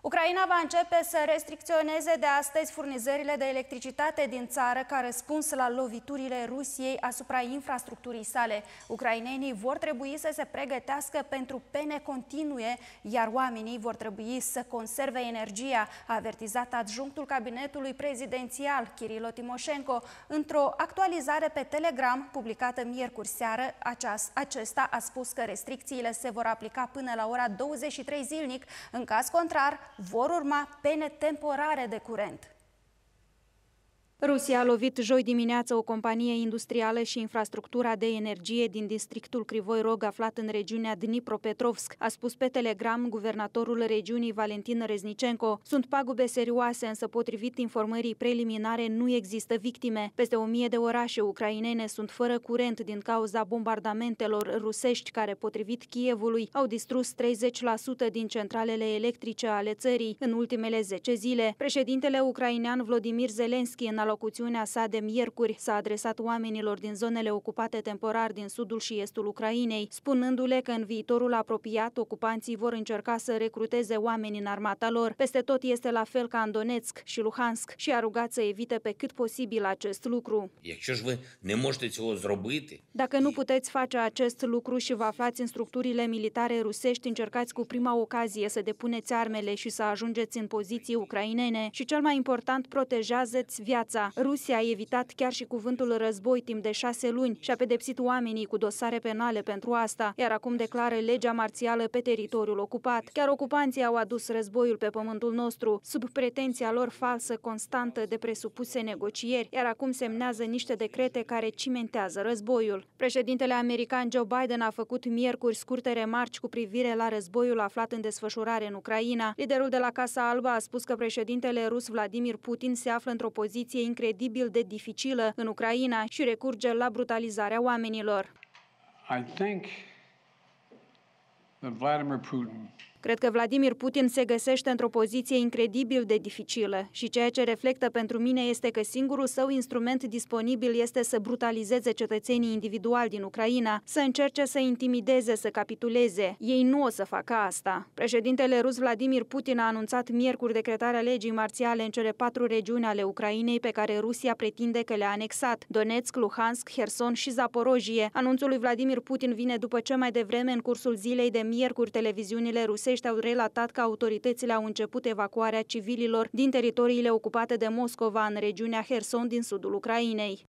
Ucraina va începe să restricționeze de astăzi furnizările de electricitate din țară ca răspuns la loviturile Rusiei asupra infrastructurii sale. Ucrainenii vor trebui să se pregătească pentru pene continue, iar oamenii vor trebui să conserve energia, a avertizat adjunctul cabinetului prezidențial Kirilo Timoșenko într-o actualizare pe Telegram publicată miercuri seară. Acesta a spus că restricțiile se vor aplica până la ora 23 zilnic, în caz contrar vor urma pene temporare de curent. Rusia a lovit joi dimineață o companie industrială și infrastructura de energie din districtul Crivoi Rog, aflat în regiunea Dnipropetrovsk, a spus pe Telegram guvernatorul regiunii Valentin Reznichenko. Sunt pagube serioase, însă potrivit informării preliminare nu există victime. Peste 1000 de orașe ucrainene sunt fără curent din cauza bombardamentelor rusești care, potrivit Kievului, au distrus 30% din centralele electrice ale țării în ultimele 10 zile. Președintele ucrainean Volodymyr Zelensky, în alocuțiunea sa de miercuri, s-a adresat oamenilor din zonele ocupate temporar din sudul și estul Ucrainei, spunându-le că în viitorul apropiat ocupanții vor încerca să recruteze oameni în armata lor. Peste tot este la fel ca în Donetsk și Luhansk și a rugat să evite pe cât posibil acest lucru. Dacă nu puteți face acest lucru și vă aflați în structurile militare rusești, încercați cu prima ocazie să depuneți armele și să ajungeți în poziții ucrainene și, cel mai important, protejați viața. Rusia a evitat chiar și cuvântul război timp de 6 luni și a pedepsit oamenii cu dosare penale pentru asta, iar acum declară legea marțială pe teritoriul ocupat. Chiar ocupanții au adus războiul pe pământul nostru, sub pretenția lor falsă constantă de presupuse negocieri, iar acum semnează niște decrete care cimentează războiul. Președintele american Joe Biden a făcut miercuri scurte remarci cu privire la războiul aflat în desfășurare în Ucraina. Liderul de la Casa Albă a spus că președintele rus Vladimir Putin se află într-o poziție incredibil de dificilă în Ucraina și recurge la brutalizarea oamenilor. Cred că Vladimir Putin se găsește într-o poziție incredibil de dificilă și ceea ce reflectă pentru mine este că singurul său instrument disponibil este să brutalizeze cetățenii individuali din Ucraina, să încerce să intimideze, să capituleze. Ei nu o să facă asta. Președintele rus Vladimir Putin a anunțat miercuri decretarea legii marțiale în cele 4 regiuni ale Ucrainei pe care Rusia pretinde că le-a anexat: Donetsk, Luhansk, Herson și Zaporojie. Anunțul lui Vladimir Putin vine după ce mai devreme, în cursul zilei de miercuri, televiziunile rusești au relatat că autoritățile au început evacuarea civililor din teritoriile ocupate de Moscova în regiunea Herson din sudul Ucrainei.